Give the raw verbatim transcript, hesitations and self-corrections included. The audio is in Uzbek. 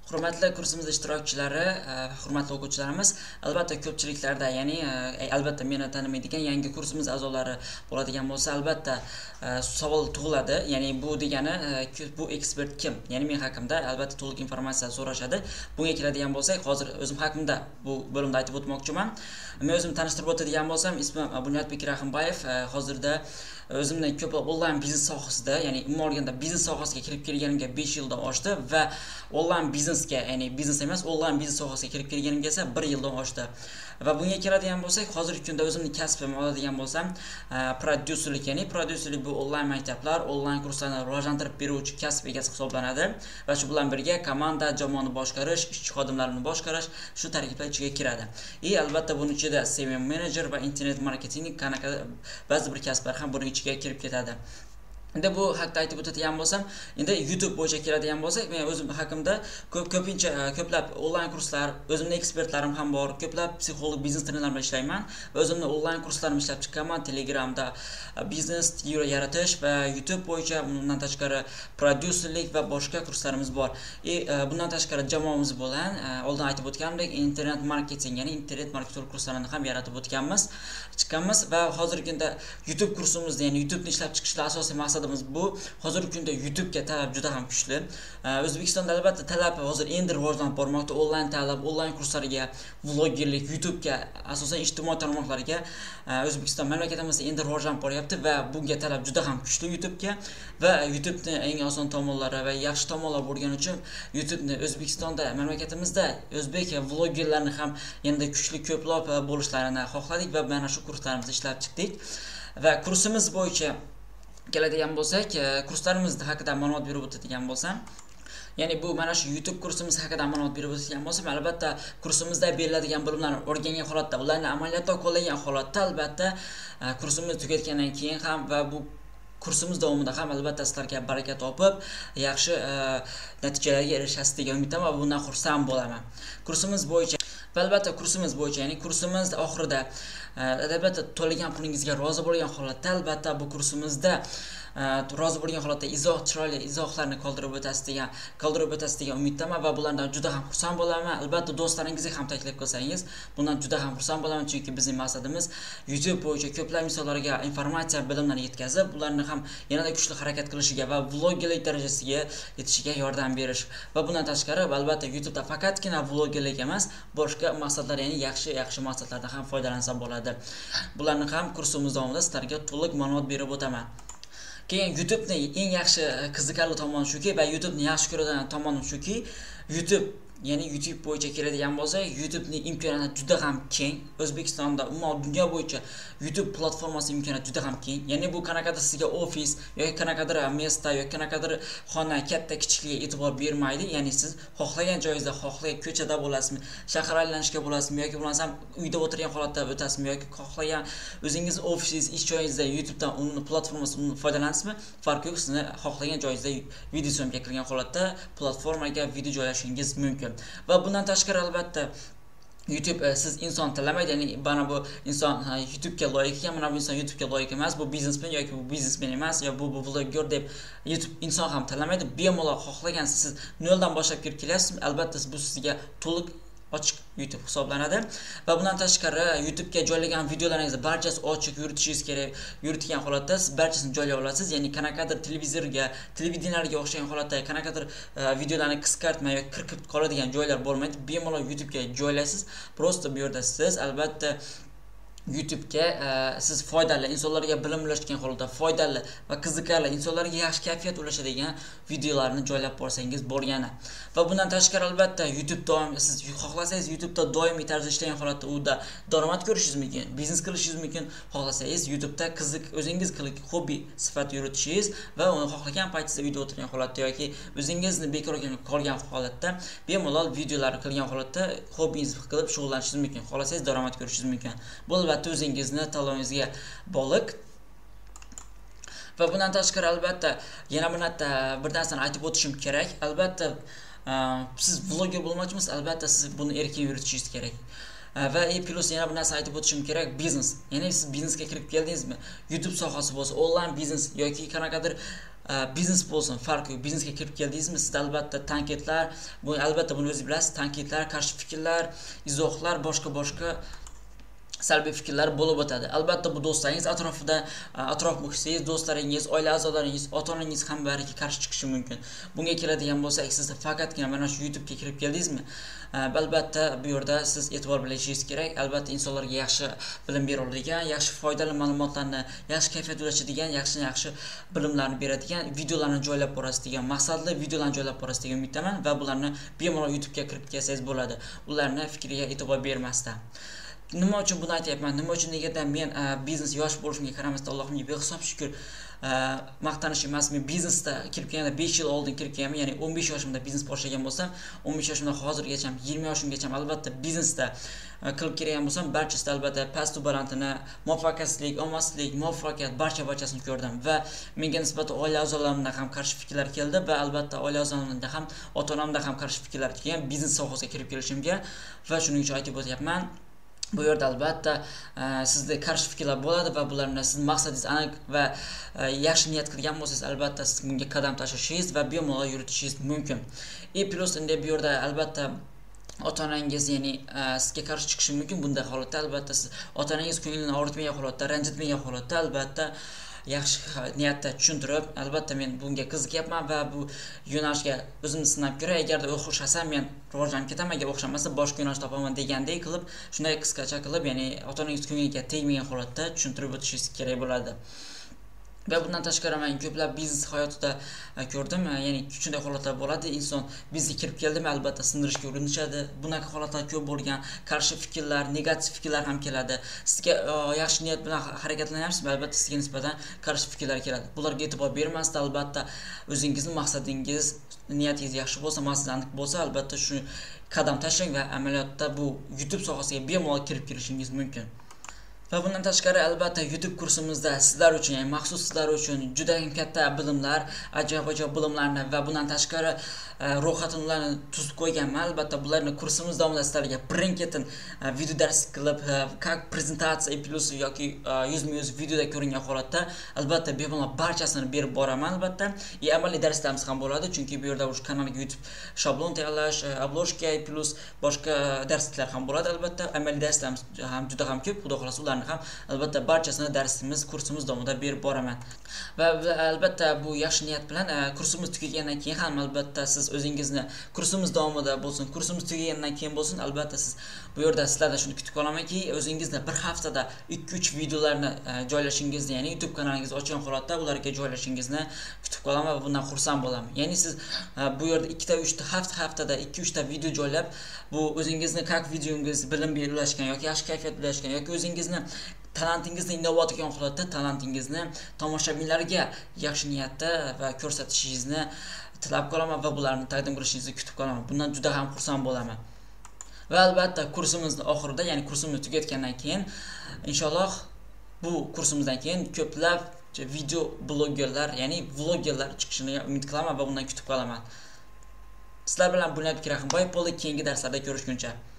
Hurmatli kursimiz ishtirokchilari, hurmatli o'quvchilarimiz, albatta ko'pchiliklarda, ya'ni albatta meni tanimaydigan yangi kursimiz a'zolari bo'ladigan bo'lsa, albatta savol tug'iladi. Ya'ni bu degani bu ekspert kim? Ya'ni men haqimda albatta to'liq informatsiya so'rashadi. Bunga keladigan bo'lsak, hozir o'zim haqimda bu bo'limda aytib o'tmoqchiman. Men o'zimni tanishtirib o'tadigan bo'lsam, ismim Bunyodbek Rahimbayev. Hozirda o'zimdan ko'plab onlayn biznes sohasida, ya'ni umuman olganda biznes sohasiga kirib kelganimga besh yildan oshdi va onlayn biznesga, ya'ni biznes emas, onlayn biznes sohasiga kirib kelganimga esa bir yildan oshdi. Va bunga keladigan bo'lsak, hozirgi kunda o'zimning kasbim oladigan bo'lsam, prodyuserlik, ya'ni prodyuserlik bu onlayn maktablar, onlayn kurslarni rivojlantirib beruvchi kasb egasi hisoblanadi va shu bilan birga komanda, jamoani boshqarish, ishchi xodimlarni boshqarish shu tarkiblar ichiga kiradi. E albatta buning ichida C M M manager va internet marketing qanaqa ba'zi bir kasblar ham buning ichiga kirib ketadi. Endi bu haqda aytib o'tadigan bo'lsam, endi YouTube bo'yicha keladigan bo'lsak, men o'zim haqimda ko'p ko'pincha ko'plab onlayn kurslar, o'zimning ekspertlarim ham bor, ko'plab psixolog, biznes trenerlar bilan ishlayman va o'zimning onlayn kurslarimni ishlab chiqqanman. Telegramda biznes yaratish va YouTube bo'yicha bundan tashqari prodyuserlik va boshqa kurslarimiz bor. E bundan tashqari jamoamiz bilan oldin aytib o'tganimdek internet marketing, ya'ni internet marketing kurslarini ham yaratib o'tganmiz, chiqqanmiz va hozirgi kunda YouTube kursimizni, ya'ni YouTube ni ishlab chiqishda asosiy maqsad bu. Hozirgi kunda YouTube ga talab juda ham kuchli. O'zbekistonda albatta talab hozir endi rivojlanib bormoqda. Onlayn talab, onlayn kurslarga, vlogerlik, YouTube ga, asosan ijtimoiy tarmoqlarga O'zbekiston mamlakatimizda endi rivojlanib boryapti va bunga talab juda ham kuchli YouTube ga va YouTube ni eng oson tomonlari va yaxshi tomonlari bo'lgani uchun YouTube ni O'zbekistonda, mamlakatimizda o'zbek vlogerlarni ham yanada kuchli ko'plab bo'lishlarini xohladik va mana shu kurslarimizni ishlab chiqdik. Va kursimiz bo'yicha keladigan bo'lsak, kurslarimiz haqida ma'lumot berib o'tadigan bo'lsam, ya'ni bu mana shu YouTube kursimiz haqida ma'lumot berib o'tadigan bo'lsam, albatta kursimizda beriladigan bilimlarni o'rgangan holatda, ularni amaliyotda qo'llagan holatda albatta kursimiz tugatgandan keyin ham va bu kursimiz davomida ham albatta sizlarga baraka topib, yaxshi natijalarga erishasiz degan umiddaman va bundan xursand bo'laman. Kursimiz bo'yicha va albatta kursimiz bo'yicha, ya'ni kursimiz oxirida albatta to'lagan pulingizga rozi bo'lgan holatda, albatta bu kursimizda rozi bo'lgan holatda izoh, chiroyli izohlarni qoldirib o'tasiz degan, qoldirib o'tasiz degan umiddaman va bulardan juda ham xursand bo'laman. Albatta do'stlaringizga ham taklif qilsangiz, bundan juda ham xursand bo'laman, chunki bizning maqsadimiz YouTube bo'yicha ko'plab insonlarga informatsiya, bilimlarni yetkazib, ularni ham yanada kuchli harakat qilishiga va vlogerlik darajasiga yetishiga yordam berish. Va bundan tashqari, albatta YouTube'da faqatgina vlogerlik emas, boshqa maqsadlar, ya'ni yaxshi-yaxshi maqsadlardan ham foydalansa bo'ladi. Bularni ham kursimiz davomida sizlarga to'liq ma'lumot berib o'taman. Keyin YouTube ni eng yaxshi qiziqarli tomoni shuki va YouTube ni yaxshi ko'radigan tomonim shuki, YouTube, ya'ni YouTube bo'yicha keladigan bo'lsa, YouTube ni imkoniyati juda ham keng. O'zbekistonda, umuman dunyo bo'yicha YouTube platformasi imkoniyati juda ham keng. Ya'ni bu qanaqadir sizga ofis yoki qanaqadir mesta yoki qanaqadir xona katta kichikligiga e'tibor bermaydi. Ya'ni siz xohlagan joyingizda, xohlagan ko'chada bo'lasizmi, shahar aylanishga bo'lasizmi yoki bo'lmasam uyda o'tirgan holatda o'tasizmi yoki xohlagan o'zingiz ofisingiz, ish joyingizda YouTube'dan uni platformasidan foydalansizmi, farqi yo'q. Sizni xohlagan joyingizda video syomka qilgan holatda platformaga video joylashingiz mumkin. Va bundan tashqari albatta YouTube siz inson tanlamaydi, ya'ni mana bu inson YouTube ga loyiq ekan, mana bu inson YouTube ga loyiq emas, bu biznesmen yoki bu biznesmen emas, yo bu bu vlogger deb YouTube inson ham tanlamaydi. Bemalol xohlagan siz noldan boshlab kirib kelyapsiz, albatta bu sizga to'liq ochiq YouTube hisoblanadi va bundan tashqari YouTube ga joylagan videolaringizni barchasi ochiq yuritishingiz kerak. Yuritgan holatda siz barchasini joylay olasiz. Ya'ni qanaqadir televizorga, televideniyaga o'xshagan holatda qanaqadir videolarni qisqartmay yoki kirib qoladigan joylar bo'lmaydi. Bemalol YouTube ga joylaysiz. Prosta bu yerda siz albatta YouTube ga siz foydali, insonlarga bilim ulashgan holatda foydali va qiziqarli, insonlarga yaxshi kayfiyat ulashadigan videolarni joylab borsangiz bo'lgani. Va bundan tashqari albatta YouTube doim siz xohlasangiz YouTube'da doimiy tarzda ishlagan holatda unda daromad ko'rishingiz mumkin, biznes qilishingiz mumkin. Xohlasangiz YouTube'da qiziq, o'zingiz qilib hobi sifatida yuritishingiz va uni xohlagan paytingizda video o'tirgan holatda yoki o'zingizni bekor qolgan holatda bemalol videolar qilgan holatda hobingizni qilib shug'ullanishingiz mumkin. Xohlasangiz daromad ko'rishingiz mumkin. Bu albatta o'zingizni tanlovingizga bog'liq. Va bundan tashqari albatta yana bir narsa bir narsani aytib o'tishim kerak. Albatta siz vloger bo'lmoqchimisiz? Albatta siz buni erkin yuritishingiz kerak. Va e plus yana bir narsa aytib o'tishim kerak, biznes. Ya'ni siz biznesga kirib keldingizmi? YouTube sohasi bo'lsa, onlayn biznes yoki qanaqadir biznes bo'lsin, farqi yo'q. Biznesga kirib keldingizmi, sizda albatta tanqidlar, bu albatta buni o'zingiz bilasiz, tanqidlar, qarshi fikrlar, izohlar, boshqa-boshqa salbiy fikrlar bo'lib o'tadi. Albatta bu do'stlaringiz atrofida, atrof muhitingiz, do'stlaringiz, oila a'zolaringiz, ota-onangiz ham bariga qarshi chiqishi mumkin. Bunga keladigan bo'lsak, siz faqatgina mana shu YouTube ga kirib keldingizmi? Albatta bu yerda siz e'tibor bilishingiz kerak. Albatta insonlarga yaxshi bilim bera oladigan, yaxshi foydali ma'lumotlarni, yaxshi kayfiyat ulashadigan, yaxshi-yaxshi bilimlarni beradigan videolarni joylab borasiz degan maqsadli videolarni joylab borasiz degan umiddaman va bularni bemalol YouTube ga kirib kelsangiz bo'ladi. Ularni fikriga e'tibor bermasdan. Nima uchun buni aytyapman? Nima uchun negada men biznes yosh bo'lishimga qaramasdan Allohimga behisob shukr maqtanish emas, men biznesda kirib kelganda besh yil oldin kirib kelganman, ya'ni o'n besh yoshimda biznes boshlagan bo'lsam, o'n besh yoshimdan hozirgacha yigirma yoshimgacha albatta biznesda qilib kelgan bo'lsam, barchasida albatta past-u balandini, muvaffaqiyatsizlik, omadsizlik, muvaffaqiyat barcha-barchasini ko'rdim va menga nisbatan oila a'zolarimdan ham qarshi fikrlar keldi va albatta oila a'zolarimdan ham, ota-onamdan ham qarshi fikrlar kelgan biznes sohasiga kirib kelishimga va shuning uchun aytib o'tyapman. Bu yerda albatta sizda qarshi fikrlar bo'ladi va bularni siz maqsadingiz aniq va yaxshi niyat qilgan bo'lsangiz, albatta siz bunga qadam tashlashingiz va bemalol yuritishingiz mumkin. E plus endi bu yerda albatta ota-onangiz, ya'ni sizga qarshi chiqishi mumkin. Bunday holatda albatta siz ota-onangiz ko'nglini og'ritmagan holatda, ranjitmagan holatda albatta yaxshi niyatda tushuntirib, albatta men bunga qiziqyapman va bu yo'nalishga o'zimni sinab ko'ray, agarda o'xshasam men rivojlanib ketaman, agar o'xshamasa boshqa yo'nalish topaman degandek qilib, shunday qisqacha qilib, ya'ni ota-onangiz ko'ngliga tegmagan holatda tushuntirib o'tishingiz kerak bo'ladi. Va bundan tashqari men ko'plab biznes hayotida ko'rdim, ya'ni shunday holatlar bo'ladi, inson biznesga kirib keldimi albatta sindirishga urinishadi. Bunaqa holatlar ko'p bo'lgan, qarshi fikrlar, negativ fikrlar ham keladi. Sizga yaxshi niyat bilan harakatlanyapsiz, albatta sizga nisbatan qarshi fikrlar keladi. Bularga e'tibor bermasdan albatta o'zingizning maqsadingiz, niyatingiz yaxshi bo'lsa, maqsadingiz aniq bo'lsa, albatta shu qadam tashlang va amaliyotda bu YouTube sohasiga bemalol kirib kelishingiz mumkin. Va bundan tashqari albatta YouTube kursimizda sizlar uchun, ya'ni maxsus sizlar uchun juda ham katta bilimlar, ajoyib-ajoyib bilimlarni va bundan tashqari ro'yxatini ularni tuzib qo'yganman. Albatta bularni kursimiz davomida sizlarga birin-ketin video dars qilib, как prezentatsiya plus yoki yuzma-yuz videoda ko'ringan holatda albatta bemalol barchasini berib boraman albatta. И amaliy darslarimiz ham bo'ladi, chunki bu yerda o'sha kanalga YouTube shablon tayyorlash, obloshka plus boshqa darsliklar ham bo'ladi albatta. Amaliy darslarimiz ham juda ham ko'p, xudo xolasa ularni ham albatta barchasini darsimiz, kursimiz davomida berib boraman. Va albatta bu yaxshi niyat bilan kursimiz tugagandan keyin ham albatta siz o'zingizni kursimiz davomida bo'lsin, kursimiz tugagandan keyin bo'lsin, albatta siz bu yerda sizlardan shuni kutib qolamanki, o'zingizni bir haftada ikki uch videolarni joylashingizni, ya'ni YouTube kanalingizni ochgan holatda ularga joylashingizni kutib qolaman va bundan xursand bo'laman. Ya'ni siz bu yerda ikkita uchta hafta haftada ikki uchta video joylab, bu o'zingizni как videongiz bilim berishgan yoki yaxshi kayfiyat ulashgan yoki o'zingizni talentingizni inobat qilgan holatda talentingizni tomoshabinlarga yaxshi niyatda va ko'rsatishingizni tilab qolaman va bularni taqdim qilishingizni kutib qolaman. Bundan juda ham xursand bo'laman. Va albatta kursimizning oxirida, ya'ni kursimizni tugatgandan keyin inshaalloh bu kursimizdan keyin ko'plab video blogerlar, ya'ni vlogerlar chiqishini umid qilaman va bundan kutib qolaman. Sizlar bilan Bunyod Kirahimboyev bo'ldi. Keyingi darslarda ko'rishguncha